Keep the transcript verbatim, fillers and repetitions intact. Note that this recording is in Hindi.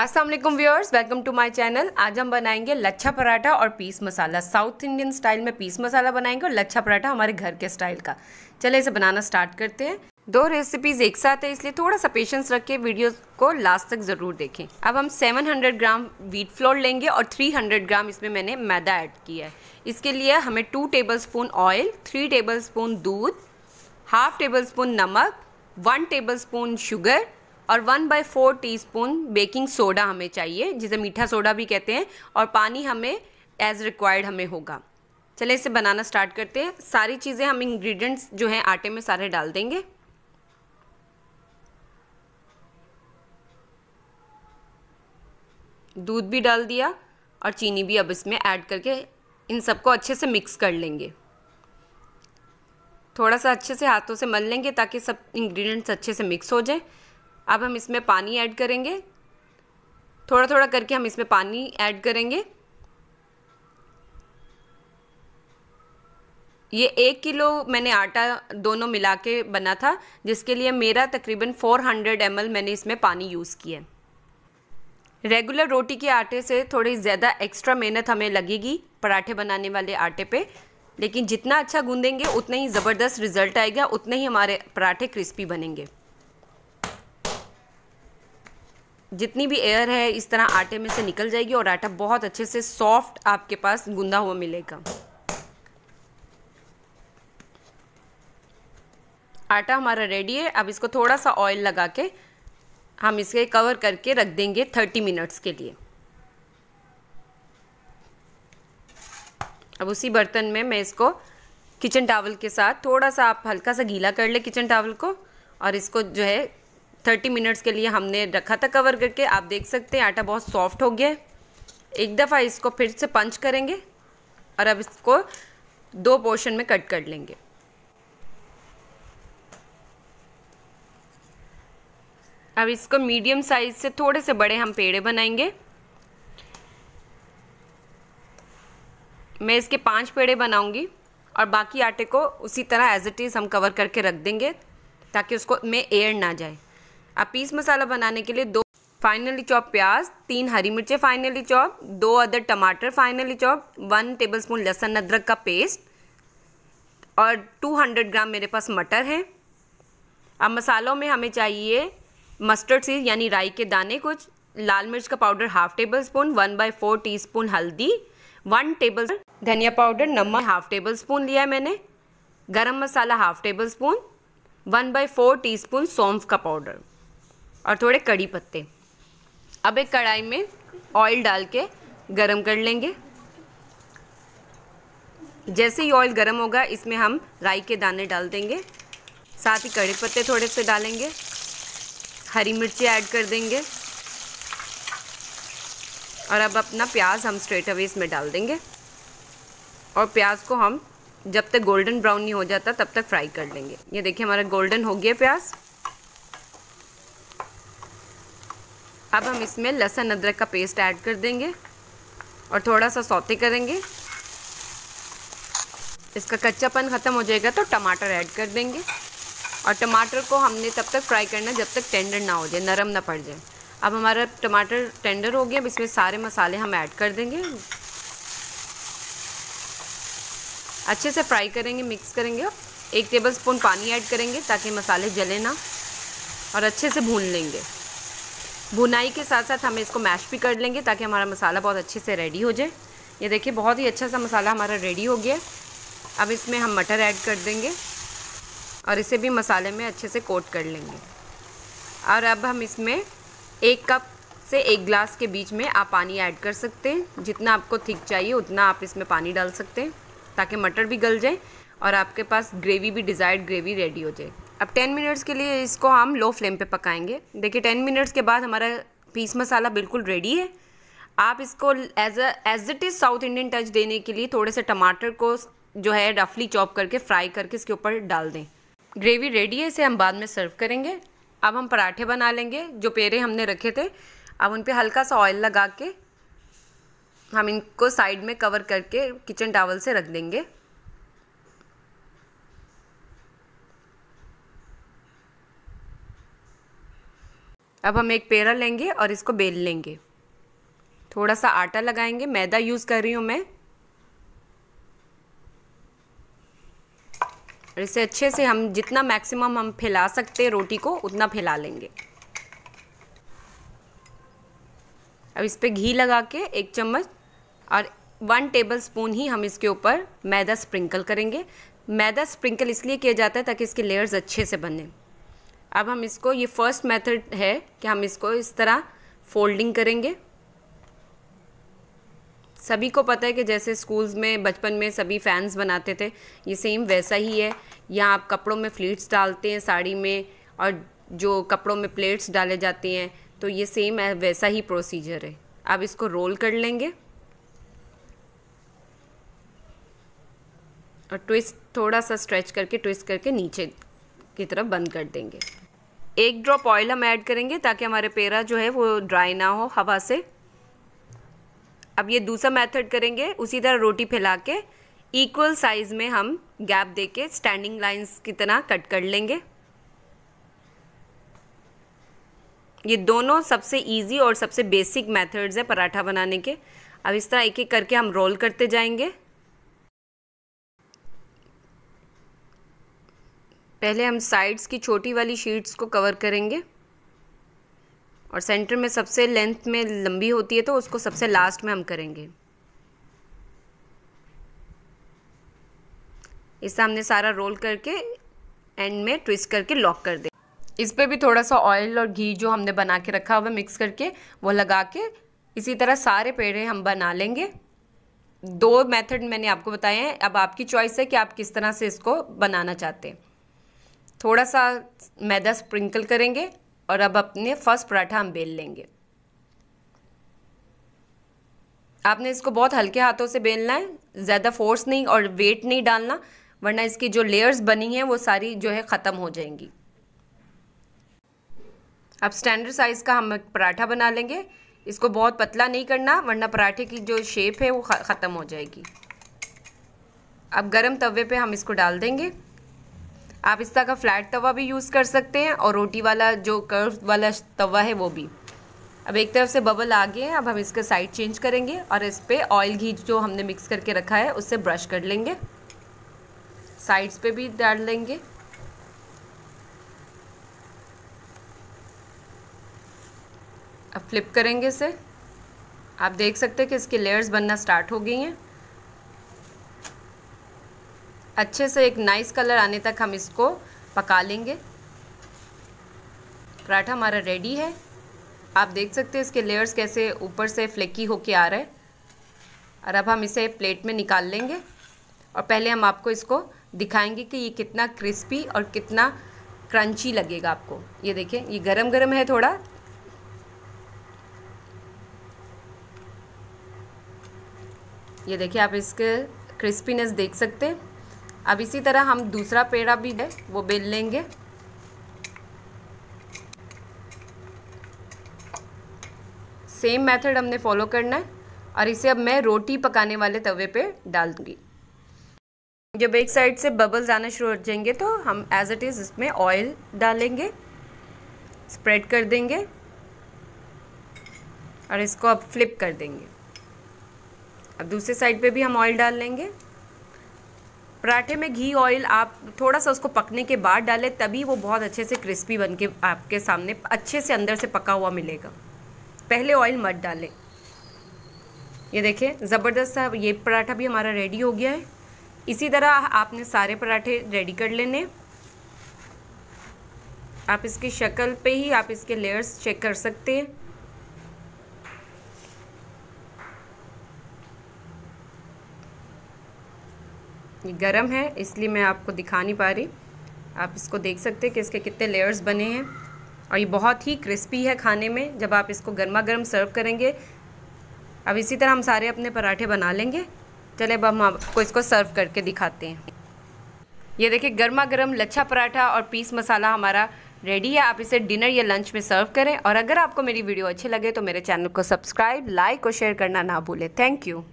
अस्सलाम वालेकुम viewers, welcome to my channel. आज हम बनाएंगे लच्छा पराठा और peas masala. South Indian style में पीस मसाला बनाएंगे और लच्छा पराठा हमारे घर के स्टाइल का। चले इसे बनाना स्टार्ट करते हैं। दो रेसिपीज़ एक साथ है, इसलिए थोड़ा सा पेशेंस रख के वीडियो को लास्ट तक ज़रूर देखें। अब हम सात सौ ग्राम व्हीट फ्लोर लेंगे और तीन सौ ग्राम इसमें मैंने मैदा ऐड किया है। इसके लिए हमें two tablespoon oil, three tablespoon दूध, हाफ टेबल स्पून नमक, वन टेबल स्पून शुगर और one by four teaspoon baking soda हमें चाहिए, जिसे मीठा सोडा भी कहते हैं। और पानी हमें एज रिक्वायर्ड हमें होगा। चले इसे बनाना स्टार्ट करते हैं। सारी चीज़ें हम इंग्रेडिएंट्स जो हैं आटे में सारे डाल देंगे। दूध भी डाल दिया और चीनी भी अब इसमें ऐड करके इन सबको अच्छे से मिक्स कर लेंगे। थोड़ा सा अच्छे से हाथों से मल लेंगे ताकि सब इंग्रेडिएंट्स अच्छे से मिक्स हो जाए। अब हम इसमें पानी ऐड करेंगे, थोड़ा थोड़ा करके हम इसमें पानी ऐड करेंगे। ये एक किलो मैंने आटा दोनों मिला के बना था, जिसके लिए मेरा तकरीबन चार सौ एम एल मैंने इसमें पानी यूज़ किया। रेगुलर रोटी के आटे से थोड़ी ज़्यादा एक्स्ट्रा मेहनत हमें लगेगी पराठे बनाने वाले आटे पे, लेकिन जितना अच्छा गूंदेंगे उतना ही ज़बरदस्त रिज़ल्ट आएगा, उतने ही हमारे पराठे क्रिस्पी बनेंगे। जितनी भी एयर है इस तरह आटे में से निकल जाएगी और आटा बहुत अच्छे से सॉफ्ट आपके पास गूंदा हुआ मिलेगा। आटा हमारा रेडी है। अब इसको थोड़ा सा ऑयल लगा के हम इसे कवर करके रख देंगे तीस मिनट्स के लिए। अब उसी बर्तन में मैं इसको किचन टॉवल के साथ थोड़ा सा, आप हल्का सा गीला कर ले किचन टॉवल को, और इसको जो है तीस मिनट्स के लिए हमने रखा था कवर करके। आप देख सकते हैं आटा बहुत सॉफ्ट हो गया है। एक दफ़ा इसको फिर से पंच करेंगे और अब इसको दो पोर्शन में कट कर लेंगे। अब इसको मीडियम साइज से थोड़े से बड़े हम पेड़े बनाएंगे। मैं इसके पांच पेड़े बनाऊंगी और बाकी आटे को उसी तरह एज इट इज़ हम कवर करके रख देंगे ताकि उसको में एयर ना जाए। अब पीस मसाला बनाने के लिए दो फाइनली चॉप प्याज, तीन हरी मिर्चें फाइनली चॉप, दो अदर टमाटर फाइनली चॉप, वन टेबलस्पून लहसुन अदरक का पेस्ट और दो सौ ग्राम मेरे पास मटर है। अब मसालों में हमें चाहिए मस्टर्ड सीड यानी राई के दाने कुछ, लाल मिर्च का powder half tablespoon, one by four teaspoon हल्दी, वन टेबल धनिया पाउडर, नमक हाफ टेबल स्पून लिया है मैंने, garam masala half tablespoon, one by four teaspoon सौंफ का पाउडर और थोड़े कड़ी पत्ते। अब एक कढ़ाई में ऑयल डाल के गरम कर लेंगे। जैसे ही ऑयल गरम होगा इसमें हम राई के दाने डाल देंगे, साथ ही कड़ी पत्ते थोड़े से डालेंगे, हरी मिर्ची ऐड कर देंगे और अब अपना प्याज हम स्ट्रेट अवे इसमें डाल देंगे और प्याज को हम जब तक गोल्डन ब्राउन नहीं हो जाता तब तक फ्राई कर लेंगे। ये देखिए हमारा गोल्डन हो गया प्याज। अब हम इसमें लहसुन अदरक का पेस्ट ऐड कर देंगे और थोड़ा सा सौते करेंगे। इसका कच्चापन ख़त्म हो जाएगा तो टमाटर ऐड कर देंगे और टमाटर को हमने तब तक फ्राई करना है जब तक टेंडर ना हो जाए, नरम ना पड़ जाए। अब हमारा टमाटर टेंडर हो गया। अब इसमें सारे मसाले हम ऐड कर देंगे, अच्छे से फ्राई करेंगे, मिक्स करेंगे। एक टेबलस्पून पानी ऐड करेंगे ताकि मसाले जले ना और अच्छे से भून लेंगे। भुनाई के साथ साथ हमें इसको मैश भी कर लेंगे ताकि हमारा मसाला बहुत अच्छे से रेडी हो जाए। ये देखिए बहुत ही अच्छा सा मसाला हमारा रेडी हो गया। अब इसमें हम मटर ऐड कर देंगे और इसे भी मसाले में अच्छे से कोट कर लेंगे। और अब हम इसमें एक कप से एक गिलास के बीच में आप पानी ऐड कर सकते हैं। जितना आपको थिक चाहिए उतना आप इसमें पानी डाल सकते हैं ताकि मटर भी गल जाए और आपके पास ग्रेवी भी डिज़ायर्ड ग्रेवी रेडी हो जाए। अब टेन मिनट्स के लिए इसको हम लो फ्लेम पे पकाएंगे। देखिए टेन मिनट्स के बाद हमारा पीस मसाला बिल्कुल रेडी है। आप इसको as a as it is South Indian touch देने के लिए थोड़े से टमाटर को जो है रफली चॉप करके फ्राई करके इसके ऊपर डाल दें। ग्रेवी रेडी है, इसे हम बाद में सर्व करेंगे। अब हम पराठे बना लेंगे। जो पेड़े हमने रखे थे अब उन पर हल्का सा ऑयल लगा के हम इनको साइड में कवर करके किचन टॉवल से रख देंगे। अब हम एक पेड़ा लेंगे और इसको बेल लेंगे। थोड़ा सा आटा लगाएंगे, मैदा यूज़ कर रही हूँ मैं, और इसे अच्छे से हम जितना मैक्सिमम हम फैला सकते हैं रोटी को उतना फैला लेंगे। अब इस पर घी लगा के एक चम्मच और वन टेबल स्पून ही हम इसके ऊपर मैदा स्प्रिंकल करेंगे। मैदा स्प्रिंकल इसलिए किया जाता है ताकि इसके लेयर्स अच्छे से बने। अब हम इसको, ये फर्स्ट मेथड है कि हम इसको इस तरह फोल्डिंग करेंगे। सभी को पता है कि जैसे स्कूल्स में बचपन में सभी फैंस बनाते थे, ये सेम वैसा ही है। यहाँ आप कपड़ों में फ्लीट्स डालते हैं साड़ी में, और जो कपड़ों में प्लेट्स डाले जाते हैं, तो ये सेम है, वैसा ही प्रोसीजर है। अब इसको रोल कर लेंगे और ट्विस्ट, थोड़ा सा स्ट्रेच करके ट्विस्ट करके नीचे की तरफ बंद कर देंगे। एक ड्रॉप ऑयल हम ऐड करेंगे ताकि हमारे पेड़ा जो है वो ड्राई ना हो हवा से। अब ये दूसरा मेथड करेंगे, उसी तरह रोटी फैला के इक्वल साइज़ में हम गैप देके स्टैंडिंग लाइंस की तरह कट कर लेंगे। ये दोनों सबसे इजी और सबसे बेसिक मेथड्स है पराठा बनाने के। अब इस तरह एक एक करके हम रोल करते जाएंगे। पहले हम साइड्स की छोटी वाली शीट्स को कवर करेंगे और सेंटर में सबसे लेंथ में लंबी होती है तो उसको सबसे लास्ट में हम करेंगे। इस हमने सारा रोल करके एंड में ट्विस्ट करके लॉक कर दे। इस पे भी थोड़ा सा ऑयल और घी जो हमने बना के रखा हुआ मिक्स करके वो लगा के इसी तरह सारे पेड़े हम बना लेंगे। दो मेथड मैंने आपको बताए हैं, अब आपकी चॉइस है कि आप किस तरह से इसको बनाना चाहते हैं। थोड़ा सा मैदा स्प्रिंकल करेंगे और अब अपने फर्स्ट पराठा हम बेल लेंगे। आपने इसको बहुत हल्के हाथों से बेलना है, ज़्यादा फोर्स नहीं और वेट नहीं डालना, वरना इसकी जो लेयर्स बनी हैं वो सारी जो है ख़त्म हो जाएंगी। अब स्टैंडर्ड साइज़ का हम पराठा बना लेंगे। इसको बहुत पतला नहीं करना, वरना पराठे की जो शेप है वो ख़त्म हो जाएगी। अब गरम तवे पे हम इसको डाल देंगे। आप इस तरह का फ्लैट तवा भी यूज़ कर सकते हैं और रोटी वाला जो कर्व वाला तवा है वो भी। अब एक तरफ से बबल आ गए हैं, अब हम इसका साइड चेंज करेंगे और इस पे ऑयल घी जो हमने मिक्स करके रखा है उससे ब्रश कर लेंगे। साइड्स पे भी डाल लेंगे। अब फ्लिप करेंगे इसे। आप देख सकते हैं कि इसकी लेयर्स बनना स्टार्ट हो गई हैं। अच्छे से एक नाइस कलर आने तक हम इसको पका लेंगे। पराठा हमारा रेडी है। आप देख सकते हैं इसके लेयर्स कैसे ऊपर से फ्लेकी होके आ रहा है। और अब हम इसे प्लेट में निकाल लेंगे और पहले हम आपको इसको दिखाएंगे कि ये कितना क्रिस्पी और कितना क्रंची लगेगा आपको। ये देखिए, ये गरम गरम है थोड़ा। ये देखिए, आप इसके क्रिस्पीनेस देख सकते हैं। अब इसी तरह हम दूसरा पेड़ा भी है वो बेल लेंगे। सेम मेथड हमने फॉलो करना है और इसे अब मैं रोटी पकाने वाले तवे पे डाल दूंगी। जब एक साइड से बबल्स आना शुरू हो जाएंगे तो हम एज इट इज़ इसमें ऑयल डालेंगे, स्प्रेड कर देंगे और इसको अब फ्लिप कर देंगे। अब दूसरे साइड पे भी हम ऑयल डाल लेंगे। पराठे में घी ऑयल आप थोड़ा सा उसको पकने के बाद डालें, तभी वो बहुत अच्छे से क्रिस्पी बन के आपके सामने अच्छे से अंदर से पका हुआ मिलेगा। पहले ऑयल मत डालें। ये देखिए, ज़बरदस्त सा ये पराठा भी हमारा रेडी हो गया है। इसी तरह आपने सारे पराठे रेडी कर लेने। आप इसकी शक्ल पे ही आप इसके लेयर्स चेक कर सकते हैं। ये गरम है इसलिए मैं आपको दिखा नहीं पा रही। आप इसको देख सकते हैं कि इसके कितने लेयर्स बने हैं और ये बहुत ही क्रिस्पी है खाने में जब आप इसको गर्मा गर्म सर्व करेंगे। अब इसी तरह हम सारे अपने पराठे बना लेंगे। चले अब हम आपको इसको सर्व करके दिखाते हैं। ये देखिए, गर्मा गर्म लच्छा पराठा और पीस मसाला हमारा रेडी है। आप इसे डिनर या लंच में सर्व करें। और अगर आपको मेरी वीडियो अच्छी लगे तो मेरे चैनल को सब्सक्राइब, लाइक और शेयर करना ना भूलें। Thank you.